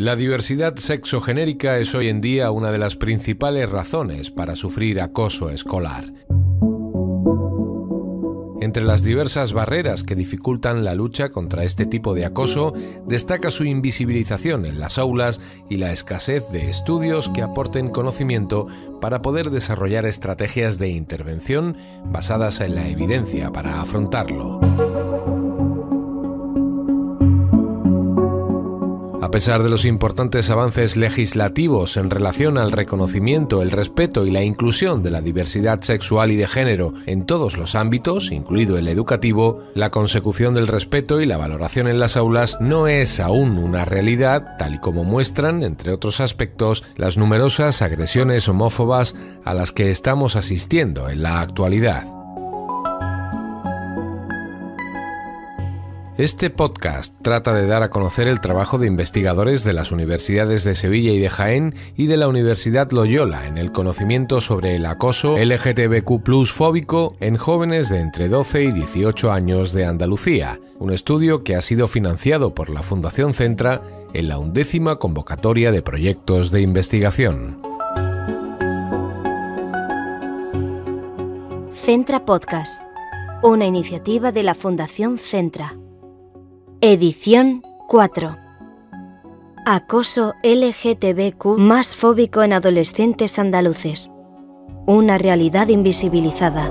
La diversidad sexogenérica es hoy en día una de las principales razones para sufrir acoso escolar. Entre las diversas barreras que dificultan la lucha contra este tipo de acoso, destaca su invisibilización en las aulas y la escasez de estudios que aporten conocimiento para poder desarrollar estrategias de intervención basadas en la evidencia para afrontarlo. A pesar de los importantes avances legislativos en relación al reconocimiento, el respeto y la inclusión de la diversidad sexual y de género en todos los ámbitos, incluido el educativo, la consecución del respeto y la valoración en las aulas no es aún una realidad, tal y como muestran, entre otros aspectos, las numerosas agresiones homófobas a las que estamos asistiendo en la actualidad. Este podcast trata de dar a conocer el trabajo de investigadores de las universidades de Sevilla y de Jaén y de la Universidad Loyola en el conocimiento sobre el acoso LGTBQ+ fóbico en jóvenes de entre 12 y 18 años de Andalucía, un estudio que ha sido financiado por la Fundación Centra en la 11ª convocatoria de proyectos de investigación. Centra Podcast, una iniciativa de la Fundación Centra. Edición 4. Acoso LGTBQ+ fóbico en adolescentes andaluces. Una realidad invisibilizada.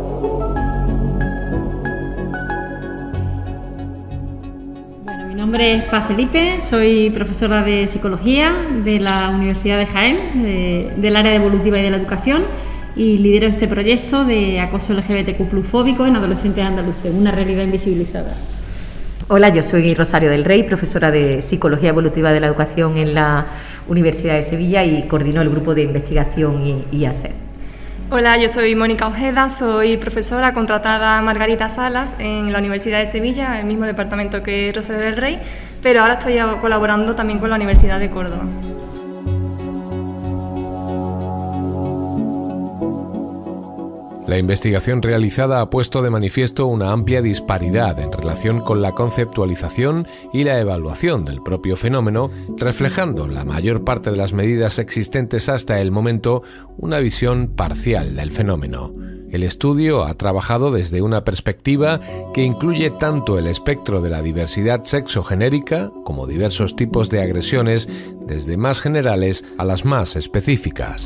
Bueno, mi nombre es Paz Felipe, soy profesora de Psicología de la Universidad de Jaén, del área de evolutiva y de la educación, y lidero este proyecto de acoso LGBTQ+ fóbico en adolescentes andaluces, una realidad invisibilizada. Hola, yo soy Rosario del Rey, profesora de Psicología Evolutiva de la Educación en la Universidad de Sevilla y coordino el grupo de investigación IASE. Hola, yo soy Mónica Ojeda, soy profesora contratada Margarita Salas en la Universidad de Sevilla, el mismo departamento que Rosario del Rey, pero ahora estoy colaborando también con la Universidad de Córdoba. La investigación realizada ha puesto de manifiesto una amplia disparidad en relación con la conceptualización y la evaluación del propio fenómeno, reflejando la mayor parte de las medidas existentes hasta el momento una visión parcial del fenómeno. El estudio ha trabajado desde una perspectiva que incluye tanto el espectro de la diversidad sexogenérica como diversos tipos de agresiones, desde más generales a las más específicas.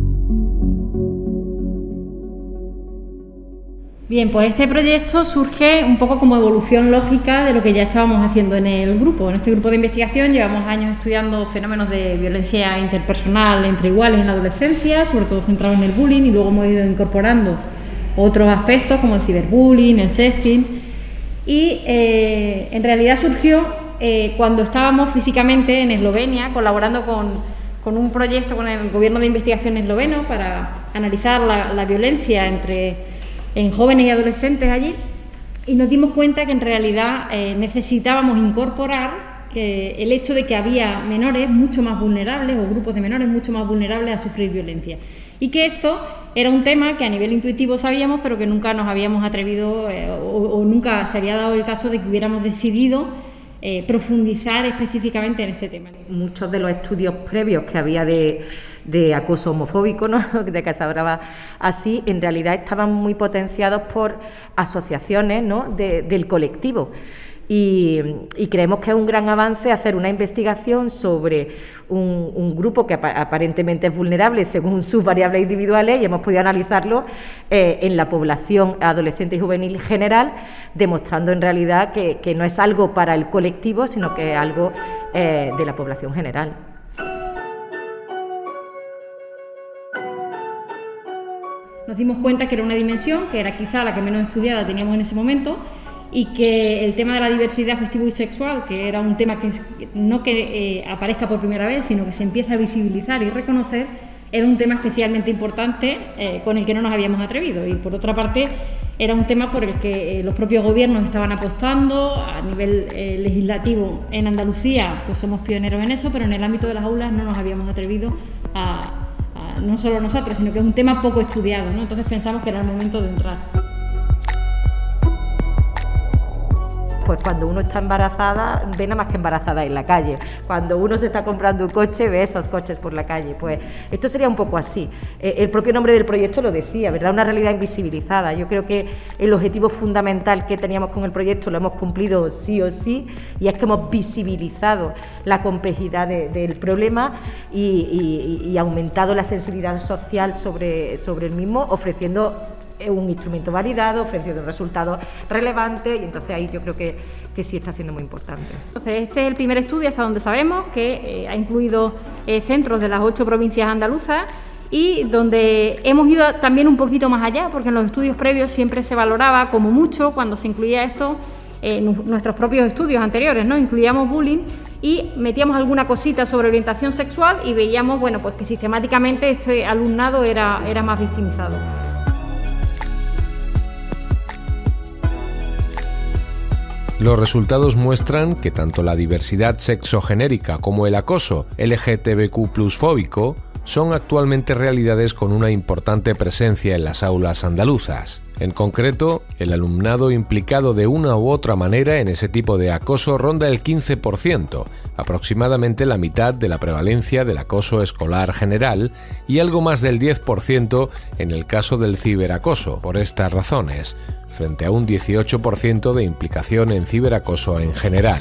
Bien, pues este proyecto surge un poco como evolución lógica de lo que ya estábamos haciendo en el grupo. En este grupo de investigación llevamos años estudiando fenómenos de violencia interpersonal entre iguales en la adolescencia, sobre todo centrados en el bullying, y luego hemos ido incorporando otros aspectos como el ciberbullying, el sexting, y en realidad surgió cuando estábamos físicamente en Eslovenia colaborando con un proyecto con el gobierno de investigación esloveno para analizar la violencia en jóvenes y adolescentes allí, y nos dimos cuenta que en realidad necesitábamos incorporar el hecho de que había menores mucho más vulnerables o grupos de menores mucho más vulnerables a sufrir violencia, y que esto era un tema que a nivel intuitivo sabíamos pero que nunca nos habíamos atrevido o nunca se había dado el caso de que hubiéramos decidido profundizar específicamente en este tema. Muchos de los estudios previos que había de acoso homofóbico, ¿no?, de que se hablaba así, en realidad estaban muy potenciados por asociaciones, ¿no?, del colectivo. Y creemos que es un gran avance hacer una investigación sobre un grupo que aparentemente es vulnerable según sus variables individuales, y hemos podido analizarlo en la población adolescente y juvenil general, demostrando en realidad que no es algo para el colectivo, sino que es algo de la población general. Nos dimos cuenta que era una dimensión que era quizá la que menos estudiada teníamos en ese momento, y que el tema de la diversidad afectiva y sexual, que era un tema que no aparezca por primera vez, sino que se empieza a visibilizar y reconocer, era un tema especialmente importante con el que no nos habíamos atrevido. Y por otra parte, era un tema por el que los propios gobiernos estaban apostando. A nivel legislativo en Andalucía pues somos pioneros en eso, pero en el ámbito de las aulas no nos habíamos atrevido no solo nosotros, sino que es un tema poco estudiado, ¿no? Entonces pensamos que era el momento de entrar. pues cuando uno está embarazada, ve nada más que embarazada en la calle. Cuando uno se está comprando un coche, ve esos coches por la calle. Pues esto sería un poco así. El propio nombre del proyecto lo decía, ¿verdad? Una realidad invisibilizada. Yo creo que el objetivo fundamental que teníamos con el proyecto lo hemos cumplido sí o sí, y es que hemos visibilizado la complejidad del problema y aumentado la sensibilidad social sobre el mismo, ofreciendo un instrumento validado, ofreciendo resultados relevantes, y entonces ahí yo creo que sí está siendo muy importante. Entonces este es el primer estudio, hasta donde sabemos, que ha incluido centros de las 8 provincias andaluzas, y donde hemos ido también un poquito más allá, porque en los estudios previos siempre se valoraba como mucho, cuando se incluía esto, nuestros propios estudios anteriores, ¿no? Incluíamos bullying y metíamos alguna cosita sobre orientación sexual y veíamos, bueno, pues que sistemáticamente este alumnado era más victimizado. Los resultados muestran que tanto la diversidad sexogenérica como el acoso LGTBQ+ fóbico son actualmente realidades con una importante presencia en las aulas andaluzas. En concreto, el alumnado implicado de una u otra manera en ese tipo de acoso ronda el 15%, aproximadamente la mitad de la prevalencia del acoso escolar general y algo más del 10% en el caso del ciberacoso, por estas razones, frente a un 18% de implicación en ciberacoso en general.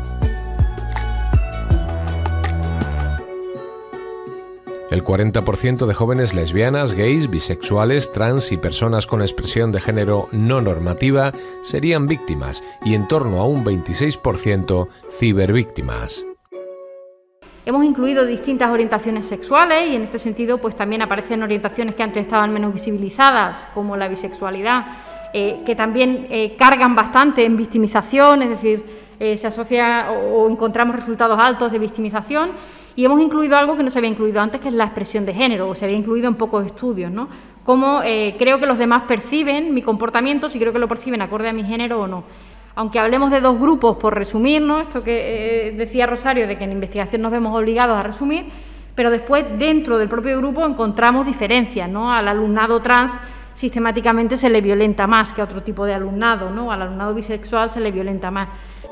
El 40% de jóvenes lesbianas, gays, bisexuales, trans y personas con expresión de género no normativa serían víctimas y en torno a un 26% cibervíctimas. Hemos incluido distintas orientaciones sexuales y en este sentido pues también aparecen orientaciones que antes estaban menos visibilizadas, como la bisexualidad, que también cargan bastante en victimización, es decir, se asocia o encontramos resultados altos de victimización. Y hemos incluido algo que no se había incluido antes, que es la expresión de género, o se había incluido en pocos estudios, ¿no? Cómo creo que los demás perciben mi comportamiento, si creo que lo perciben acorde a mi género o no. Aunque hablemos de dos grupos, por resumir, ¿no? Esto que decía Rosario, de que en investigación nos vemos obligados a resumir, pero después dentro del propio grupo encontramos diferencias, ¿no? Al alumnado trans sistemáticamente se le violenta más que a otro tipo de alumnado, ¿no? Al alumnado bisexual se le violenta más.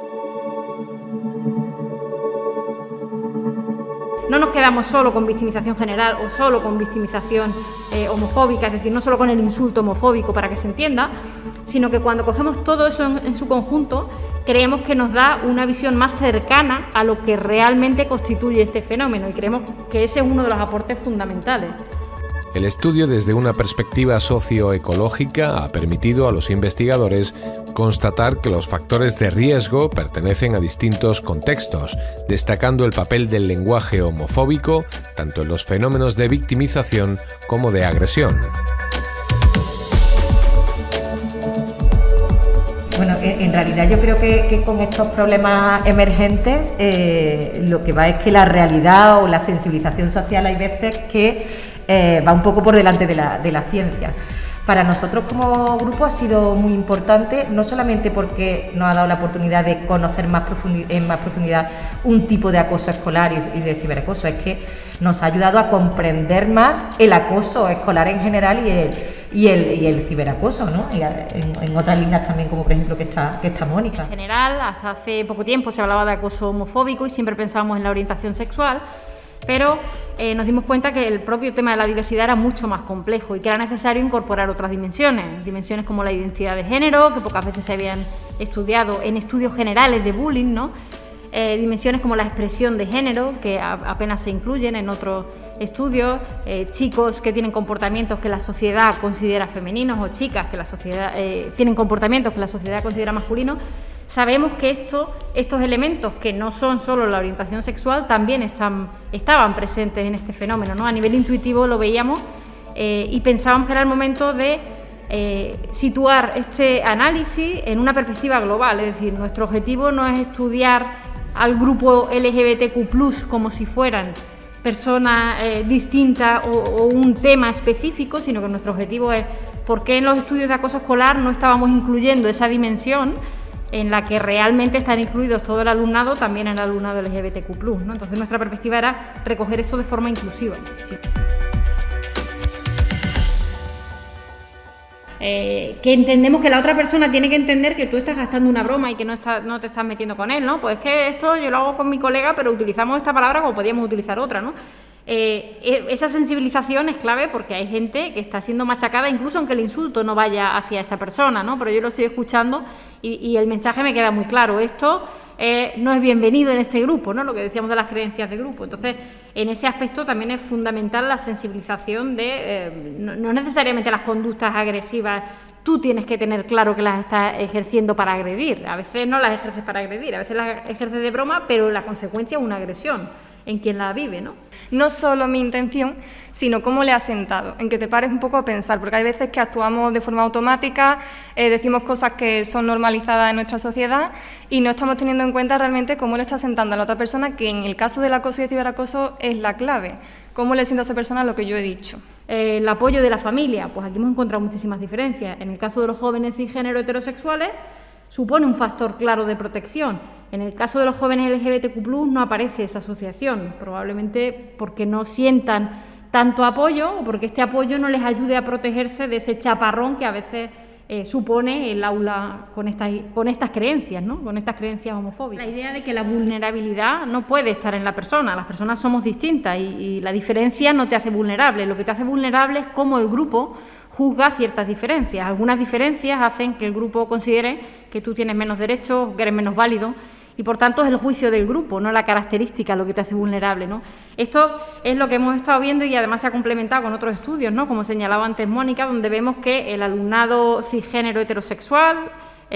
No nos quedamos solo con victimización general o solo con victimización homofóbica, es decir, no solo con el insulto homofóbico para que se entienda, sino que cuando cogemos todo eso en su conjunto, creemos que nos da una visión más cercana a lo que realmente constituye este fenómeno y creemos que ese es uno de los aportes fundamentales. El estudio desde una perspectiva socioecológica ha permitido a los investigadores constatar que los factores de riesgo pertenecen a distintos contextos, destacando el papel del lenguaje homofóbico tanto en los fenómenos de victimización como de agresión. Bueno, en realidad yo creo que con estos problemas emergentes lo que va es que la realidad o la sensibilización social hay veces que va un poco por delante de la ciencia. Para nosotros como grupo ha sido muy importante, no solamente porque nos ha dado la oportunidad de conocer en más profundidad un tipo de acoso escolar y de ciberacoso, es que nos ha ayudado a comprender más el acoso escolar en general y el ciberacoso, ¿no? En otras líneas también, como por ejemplo que está Mónica. En general, hasta hace poco tiempo se hablaba de acoso homofóbico y siempre pensábamos en la orientación sexual, pero nos dimos cuenta que el propio tema de la diversidad era mucho más complejo y que era necesario incorporar otras dimensiones como la identidad de género, que pocas veces se habían estudiado en estudios generales de bullying, ¿no? Dimensiones como la expresión de género, que apenas se incluyen en otros estudios, chicos que tienen comportamientos que la sociedad considera femeninos o chicas que la sociedad tienen comportamientos que la sociedad considera masculinos. Sabemos que estos elementos, que no son solo la orientación sexual, también estaban presentes en este fenómeno, ¿no? A nivel intuitivo lo veíamos y pensábamos que era el momento de situar este análisis en una perspectiva global, es decir, nuestro objetivo no es estudiar al grupo LGBTQ+, como si fueran personas distintas o un tema específico, sino que nuestro objetivo es por qué en los estudios de acoso escolar no estábamos incluyendo esa dimensión en la que realmente están incluidos todo el alumnado, también el alumnado LGBTQ+, ¿no? Entonces nuestra perspectiva era recoger esto de forma inclusiva. Sí. que entendemos que la otra persona tiene que entender que tú estás gastando una broma y que no te estás metiendo con él, ¿no? Pues es que esto yo lo hago con mi colega, pero utilizamos esta palabra como podíamos utilizar otra, ¿no? Esa sensibilización es clave porque hay gente que está siendo machacada, incluso aunque el insulto no vaya hacia esa persona, ¿no? Pero yo lo estoy escuchando y el mensaje me queda muy claro. Esto no es bienvenido en este grupo, ¿no? Lo que decíamos de las creencias de grupo. Entonces, en ese aspecto también es fundamental la sensibilización de no necesariamente las conductas agresivas. Tú tienes que tener claro que las estás ejerciendo para agredir. A veces no las ejerces para agredir, a veces las ejerces de broma, pero la consecuencia es una agresión en quien la vive, ¿no? No solo mi intención, sino cómo le ha sentado, en que te pares un poco a pensar, porque hay veces que actuamos de forma automática, decimos cosas que son normalizadas en nuestra sociedad y no estamos teniendo en cuenta realmente cómo le está sentando a la otra persona, que en el caso del acoso y el ciberacoso es la clave. ¿Cómo le sienta a esa persona lo que yo he dicho? El apoyo de la familia, pues aquí hemos encontrado muchísimas diferencias. En el caso de los jóvenes cisgénero heterosexuales, supone un factor claro de protección. En el caso de los jóvenes LGBTQ+, no aparece esa asociación, probablemente porque no sientan tanto apoyo o porque este apoyo no les ayude a protegerse de ese chaparrón que a veces supone el aula con estas creencias, ¿no? Con estas creencias homofóbicas. La idea de que la vulnerabilidad no puede estar en la persona, las personas somos distintas y la diferencia no te hace vulnerable, lo que te hace vulnerable es cómo el grupo juzga ciertas diferencias. Algunas diferencias hacen que el grupo considere que tú tienes menos derechos, que eres menos válido, y por tanto es el juicio del grupo, no la característica lo que te hace vulnerable, ¿no? Esto es lo que hemos estado viendo y además se ha complementado con otros estudios, ¿no? Como señalaba antes Mónica, donde vemos que el alumnado cisgénero heterosexual,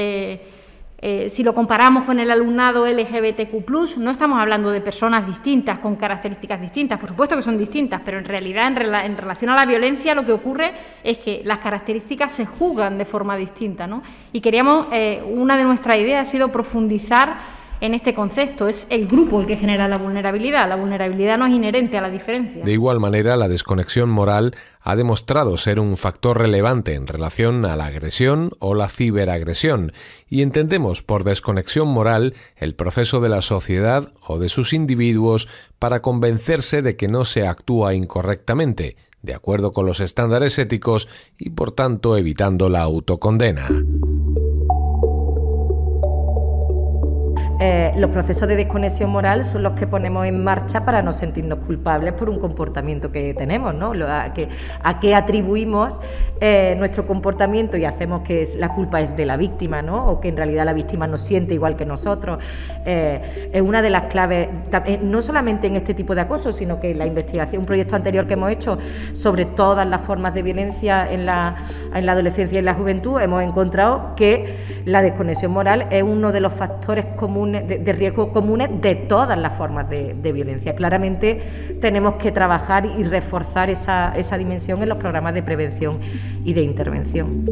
si lo comparamos con el alumnado LGBTQ+, no estamos hablando de personas distintas, con características distintas, por supuesto que son distintas, pero en realidad en relación a la violencia lo que ocurre es que las características se juzgan de forma distinta, ¿no? Y queríamos, una de nuestras ideas ha sido profundizar en este concepto. Es el grupo el que genera la vulnerabilidad no es inherente a la diferencia. De igual manera, la desconexión moral ha demostrado ser un factor relevante en relación a la agresión o la ciberagresión, y entendemos por desconexión moral el proceso de la sociedad o de sus individuos para convencerse de que no se actúa incorrectamente, de acuerdo con los estándares éticos y, por tanto, evitando la autocondena. Los procesos de desconexión moral son los que ponemos en marcha para no sentirnos culpables por un comportamiento que tenemos, ¿no? A qué atribuimos nuestro comportamiento y hacemos que la culpa es de la víctima, ¿no? O que en realidad la víctima nos siente igual que nosotros. Es una de las claves, no solamente en este tipo de acoso, sino que en la investigación, un proyecto anterior que hemos hecho sobre todas las formas de violencia en la adolescencia y en la juventud, hemos encontrado que la desconexión moral es uno de los factores comunes de riesgo comunes de todas las formas de violencia. Claramente tenemos que trabajar y reforzar esa dimensión en los programas de prevención y de intervención.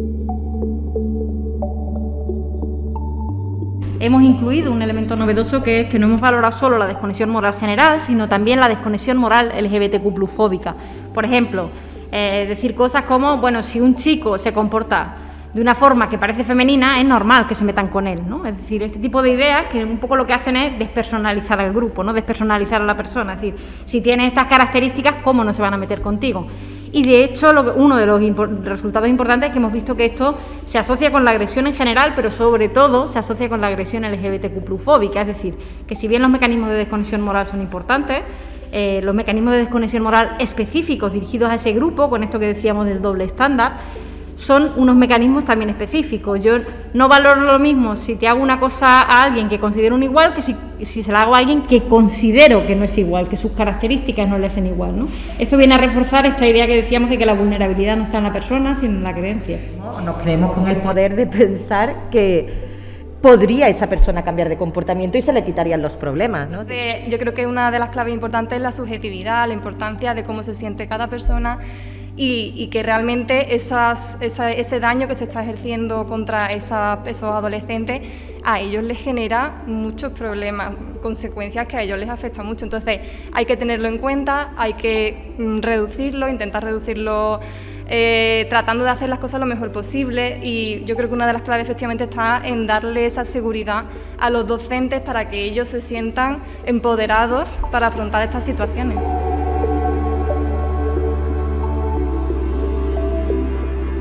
Hemos incluido un elemento novedoso que es que no hemos valorado solo la desconexión moral general, sino también la desconexión moral LGBTQ+ fóbica. Por ejemplo, decir cosas como, bueno, si un chico se comporta de una forma que parece femenina, es normal que se metan con él, ¿no? Es decir, este tipo de ideas que un poco lo que hacen es despersonalizar al grupo, ¿no? Despersonalizar a la persona. Es decir, si tienes estas características, ¿cómo no se van a meter contigo? Y de hecho, uno de los resultados importantes es que hemos visto que esto se asocia con la agresión en general, pero sobre todo se asocia con la agresión LGBTQ+ fóbica. Es decir, que si bien los mecanismos de desconexión moral son importantes, los mecanismos de desconexión moral específicos dirigidos a ese grupo, con esto que decíamos del doble estándar, son unos mecanismos también específicos. Yo no valoro lo mismo si te hago una cosa a alguien que considero un igual que si se la hago a alguien que considero que no es igual, que sus características no le hacen igual, ¿no? Esto viene a reforzar esta idea que decíamos de que la vulnerabilidad no está en la persona, sino en la creencia. Nos creemos con el poder de pensar que podría esa persona cambiar de comportamiento y se le quitarían los problemas, ¿no? Yo creo que una de las claves importantes es la subjetividad, la importancia de cómo se siente cada persona y que realmente ese daño que se está ejerciendo contra esos adolescentes a ellos les genera muchos problemas, consecuencias que a ellos les afectan mucho. Entonces hay que tenerlo en cuenta, hay que intentar reducirlo, tratando de hacer las cosas lo mejor posible, y yo creo que una de las claves efectivamente está en darle esa seguridad a los docentes para que ellos se sientan empoderados para afrontar estas situaciones.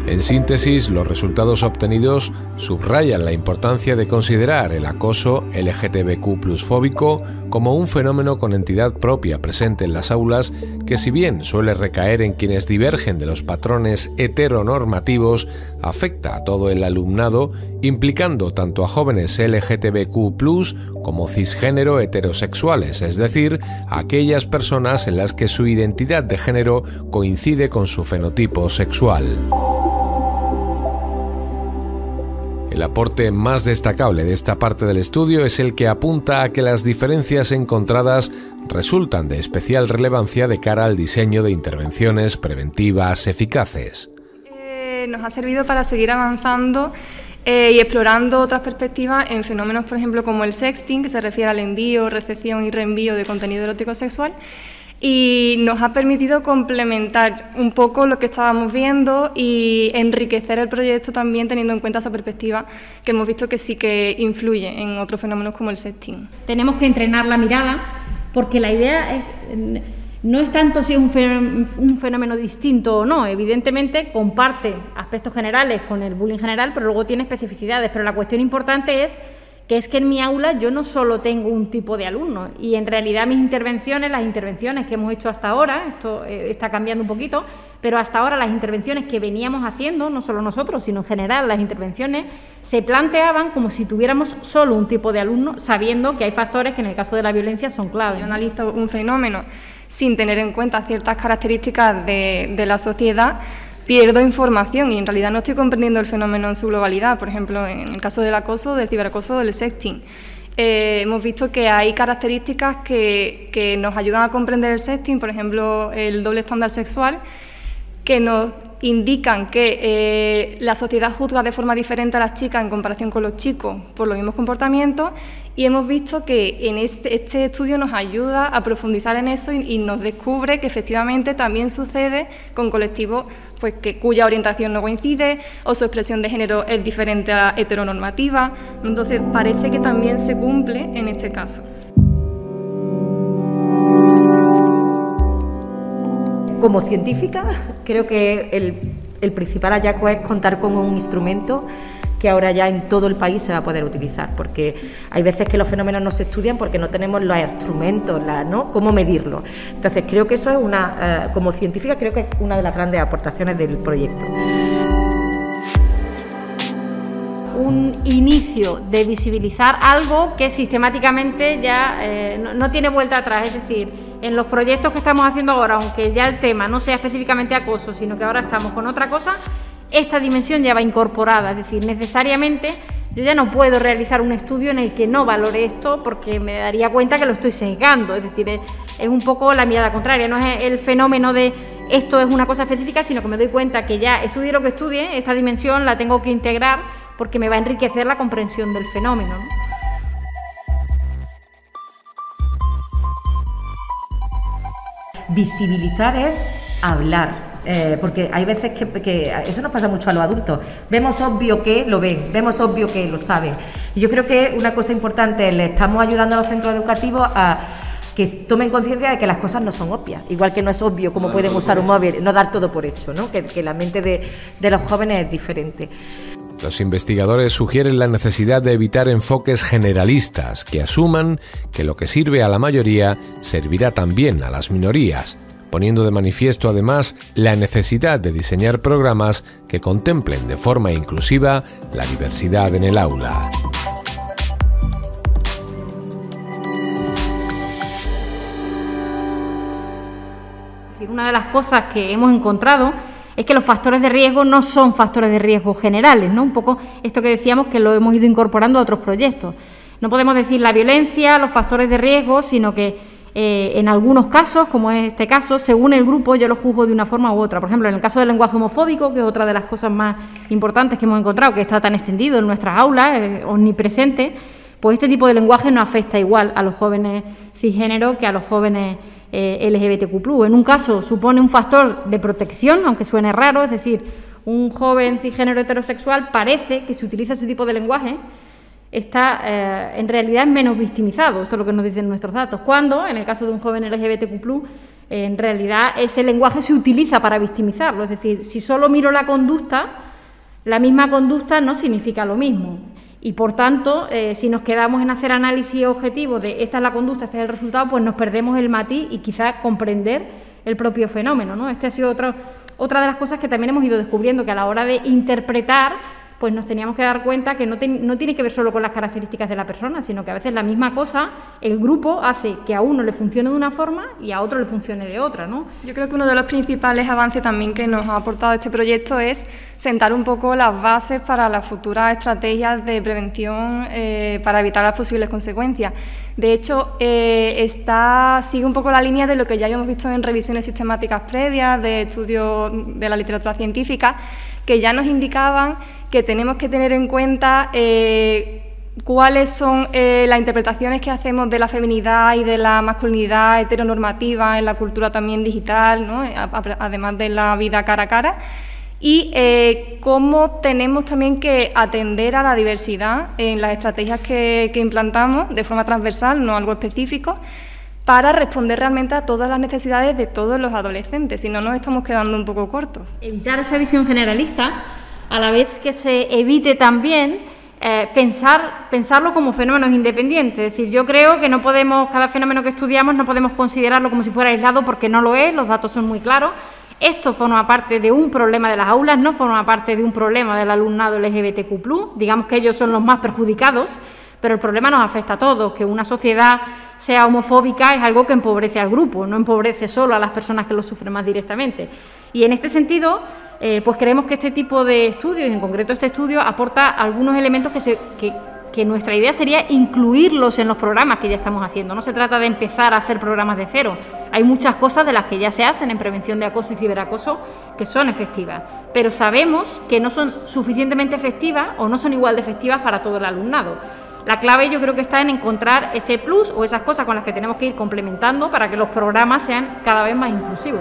En síntesis, los resultados obtenidos subrayan la importancia de considerar el acoso LGTBQ+ fóbico como un fenómeno con entidad propia presente en las aulas que, si bien suele recaer en quienes divergen de los patrones heteronormativos, afecta a todo el alumnado, implicando tanto a jóvenes LGTBQ+ como cisgénero heterosexuales, es decir, a aquellas personas en las que su identidad de género coincide con su fenotipo sexual. El aporte más destacable de esta parte del estudio es el que apunta a que las diferencias encontradas resultan de especial relevancia de cara al diseño de intervenciones preventivas eficaces. Nos ha servido para seguir avanzando y explorando otras perspectivas en fenómenos, por ejemplo, como el sexting, que se refiere al envío, recepción y reenvío de contenido erótico sexual, y nos ha permitido complementar un poco lo que estábamos viendo y enriquecer el proyecto también teniendo en cuenta esa perspectiva que hemos visto que sí que influye en otros fenómenos como el sexting. Tenemos que entrenar la mirada porque la idea no es tanto si es un fenómeno distinto o no, evidentemente comparte aspectos generales con el bullying general, pero luego tiene especificidades, pero la cuestión importante es que en mi aula yo no solo tengo un tipo de alumnos y en realidad mis intervenciones, las intervenciones que hemos hecho hasta ahora, esto está cambiando un poquito, pero hasta ahora las intervenciones que veníamos haciendo, no solo nosotros, sino en general las intervenciones, se planteaban como si tuviéramos solo un tipo de alumno, sabiendo que hay factores que en el caso de la violencia son claves. Yo analizo un fenómeno sin tener en cuenta ciertas características de la sociedad, pierdo información y en realidad no estoy comprendiendo el fenómeno en su globalidad. Por ejemplo, en el caso del acoso, del ciberacoso, del sexting. Hemos visto que hay características que nos ayudan a comprender el sexting, por ejemplo, el doble estándar sexual, que nos indican que la sociedad juzga de forma diferente a las chicas en comparación con los chicos por los mismos comportamientos, y hemos visto que en este estudio nos ayuda a profundizar en eso y nos descubre que efectivamente también sucede con colectivos pues, cuya orientación no coincide o su expresión de género es diferente a la heteronormativa. Entonces parece que también se cumple en este caso. Como científica, creo que el principal hallazgo es contar con un instrumento que ahora ya en todo el país se va a poder utilizar, porque hay veces que los fenómenos no se estudian porque no tenemos los instrumentos, ¿no? Cómo medirlo. Entonces creo que eso es como científica, creo que es una de las grandes aportaciones del proyecto. Un inicio de visibilizar algo que sistemáticamente ya no tiene vuelta atrás, es decir, en los proyectos que estamos haciendo ahora, aunque ya el tema no sea específicamente acoso, sino que ahora estamos con otra cosa, esta dimensión ya va incorporada, es decir, necesariamente yo ya no puedo realizar un estudio en el que no valore esto porque me daría cuenta que lo estoy sesgando, es decir, es un poco la mirada contraria, no es el fenómeno de esto es una cosa específica, sino que me doy cuenta que ya estudie lo que estudie, esta dimensión la tengo que integrar porque me va a enriquecer la comprensión del fenómeno, ¿no? Visibilizar es hablar. Porque hay veces que eso nos pasa mucho a los adultos. Vemos obvio que lo ven, vemos obvio que lo saben. Y yo creo que una cosa importante, le estamos ayudando a los centros educativos a que tomen conciencia de que las cosas no son obvias. Igual que no es obvio cómo pueden usar un móvil, no dar todo por hecho, ¿no? Que la mente de los jóvenes es diferente. Los investigadores sugieren la necesidad de evitar enfoques generalistas que asuman que lo que sirve a la mayoría servirá también a las minorías, poniendo de manifiesto además la necesidad de diseñar programas que contemplen de forma inclusiva la diversidad en el aula. Una de las cosas que hemos encontrado es que los factores de riesgo no son factores de riesgo generales, ¿no? Un poco esto que decíamos que lo hemos ido incorporando a otros proyectos. No podemos decir la violencia, los factores de riesgo, sino que en algunos casos, como es este caso, según el grupo yo lo juzgo de una forma u otra. Por ejemplo, en el caso del lenguaje homofóbico, que es otra de las cosas más importantes que hemos encontrado, que está tan extendido en nuestras aulas, omnipresente, pues este tipo de lenguaje no afecta igual a los jóvenes cisgénero que a los jóvenes LGBTQ+. En un caso supone un factor de protección, aunque suene raro, es decir, un joven cisgénero heterosexual parece que si utiliza ese tipo de lenguaje está en realidad menos victimizado, esto es lo que nos dicen nuestros datos, cuando en el caso de un joven LGBTQ+, En realidad ese lenguaje se utiliza para victimizarlo, es decir, si solo miro la conducta, la misma conducta no significa lo mismo. Y por tanto, si nos quedamos en hacer análisis objetivos de esta es la conducta, este es el resultado, pues nos perdemos el matiz y quizás comprender el propio fenómeno, ¿no? Este ha sido otra de las cosas que también hemos ido descubriendo, que a la hora de interpretar, pues nos teníamos que dar cuenta que no tiene que ver solo con las características de la persona, sino que a veces la misma cosa, el grupo hace que a uno le funcione de una forma y a otro le funcione de otra, ¿no? Yo creo que uno de los principales avances también que nos ha aportado este proyecto es sentar un poco las bases para las futuras estrategias de prevención para evitar las posibles consecuencias. De hecho, sigue un poco la línea de lo que ya habíamos visto en revisiones sistemáticas previas de estudios de la literatura científica, que ya nos indicaban que tenemos que tener en cuenta cuáles son las interpretaciones que hacemos de la feminidad y de la masculinidad heteronormativa en la cultura también digital, ¿no? Además de la vida cara a cara, y cómo tenemos también que atender a la diversidad en las estrategias que implantamos de forma transversal, no algo específico, para responder realmente a todas las necesidades de todos los adolescentes, si no nos estamos quedando un poco cortos. Evitar esa visión generalista, a la vez que se evite también pensarlo como fenómenos independientes. Es decir, yo creo que no podemos, cada fenómeno que estudiamos no podemos considerarlo como si fuera aislado, porque no lo es, los datos son muy claros. Esto forma parte de un problema de las aulas, no forma parte de un problema del alumnado LGBTQ+, digamos que ellos son los más perjudicados, pero el problema nos afecta a todos. Que una sociedad sea homofóbica es algo que empobrece al grupo, no empobrece solo a las personas que lo sufren más directamente. Y en este sentido, pues creemos que este tipo de estudios, y en concreto este estudio, aporta algunos elementos que nuestra idea sería incluirlos en los programas que ya estamos haciendo. No se trata de empezar a hacer programas de cero. Hay muchas cosas de las que ya se hacen en prevención de acoso y ciberacoso que son efectivas, pero sabemos que no son suficientemente efectivas o no son igual de efectivas para todo el alumnado. La clave yo creo que está en encontrar ese plus o esas cosas con las que tenemos que ir complementando para que los programas sean cada vez más inclusivos.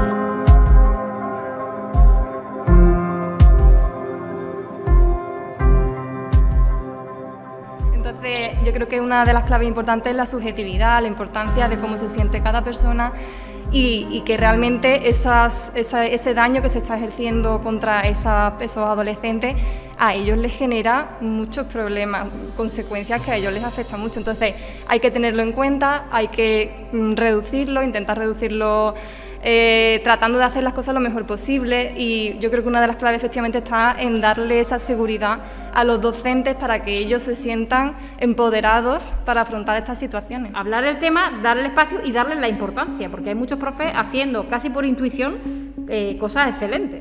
Entonces, yo creo que una de las claves importantes es la subjetividad, la importancia de cómo se siente cada persona y que realmente ese daño que se está ejerciendo contra esos adolescentes a ellos les genera muchos problemas, consecuencias que a ellos les afectan mucho. Entonces hay que tenerlo en cuenta, hay que reducirlo, intentar reducirlo tratando de hacer las cosas lo mejor posible, y yo creo que una de las claves efectivamente está en darle esa seguridad a los docentes para que ellos se sientan empoderados para afrontar estas situaciones. Hablar del tema, darle espacio y darle la importancia, porque hay muchos profes haciendo casi por intuición cosas excelentes.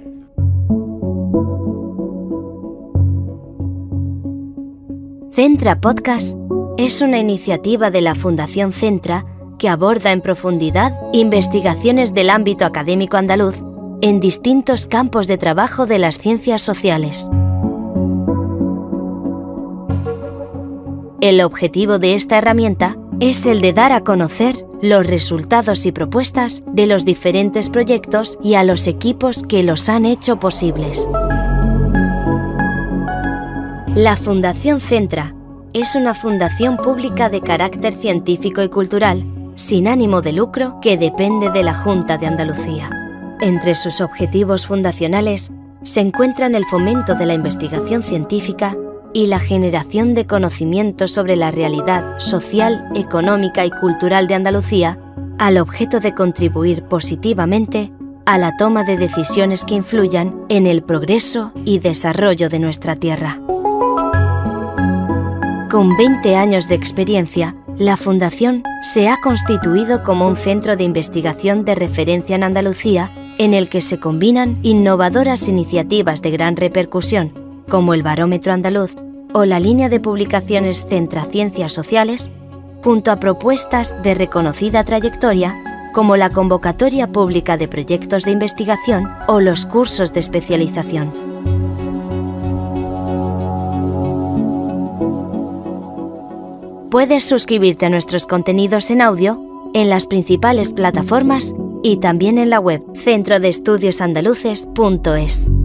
Centra Podcast es una iniciativa de la Fundación Centra que aborda en profundidad investigaciones del ámbito académico andaluz en distintos campos de trabajo de las ciencias sociales. El objetivo de esta herramienta es el de dar a conocer los resultados y propuestas de los diferentes proyectos y a los equipos que los han hecho posibles. La Fundación Centra es una fundación pública de carácter científico y cultural, sin ánimo de lucro, que depende de la Junta de Andalucía. Entre sus objetivos fundacionales se encuentran el fomento de la investigación científica y la generación de conocimientos sobre la realidad social, económica y cultural de Andalucía, al objeto de contribuir positivamente a la toma de decisiones que influyan en el progreso y desarrollo de nuestra tierra. Con 20 años de experiencia, la Fundación se ha constituido como un centro de investigación de referencia en Andalucía, en el que se combinan innovadoras iniciativas de gran repercusión, como el Barómetro Andaluz o la línea de publicaciones Centra Ciencias Sociales, junto a propuestas de reconocida trayectoria, como la convocatoria pública de proyectos de investigación o los cursos de especialización. Puedes suscribirte a nuestros contenidos en audio en las principales plataformas y también en la web centrodeestudiosandaluces.es.